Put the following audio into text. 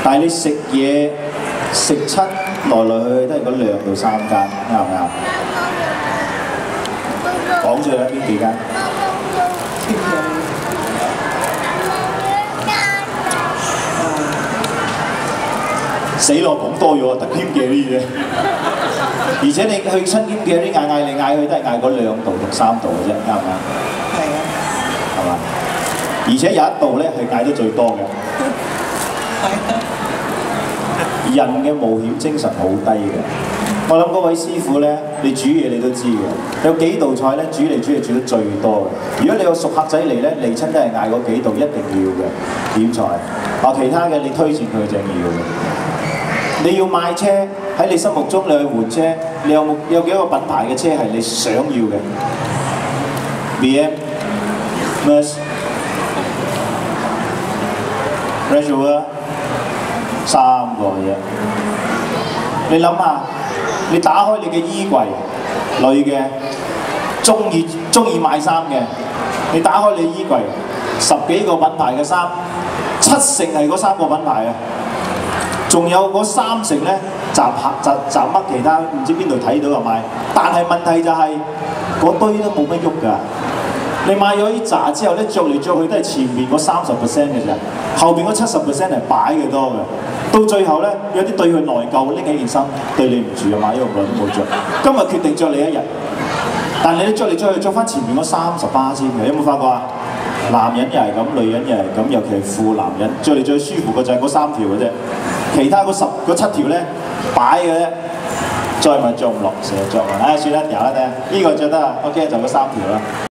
但係你食嘢食親來來去去都係嗰2到3間，啱唔啱？講咗啦，邊幾間？死咯，講多咗，得添嘅呢嘢。而且你去親添嘅啲嗌嚟嗌去都係嗌嗰2道同3道嘅啫，啱唔啱？係啊，係嘛？而且有一道咧係嗌得最多嘅。人嘅冒險精神好低嘅。我諗嗰位師傅咧，你煮嘢你都知嘅，有幾道菜咧煮嚟煮去煮得最多嘅。如果你有熟客仔嚟咧，嚟親都係嗌嗰幾道一定要嘅點菜。其他嘅你推薦佢就要嘅。你要買車喺你心目中，你去換車，你有幾個品牌嘅車係你想要嘅 ？BM、Merc、Range Rover 3個嘢。你諗下，你打開你嘅衣櫃，女嘅中意買衫嘅，你打開你衣櫃，10幾個品牌嘅衫，7成係嗰3個品牌啊！仲有嗰3成咧，集乜其他唔知邊度睇到就買，但係問題就係、嗰堆都冇乜喐㗎。你買咗啲扎之後咧，着嚟着去都係前面嗰30% 嘅啫，後邊嗰70% 係擺嘅多嘅。到最後咧，有啲對佢內疚，拎起件衫對你唔住啊，買咗咁耐都冇着。今日決定着你一日，但係你着嚟着去着翻前面嗰30%先嘅，有冇發覺啊？男人又係咁，女人又係咁，尤其係富男人，着嚟最舒服嘅就係嗰3條嘅啫。其他嗰7條咧擺嘅啫，再咪着唔落，成日着啊！算啦，掉啦，呢個着得啊 ，OK 就嗰3條啦。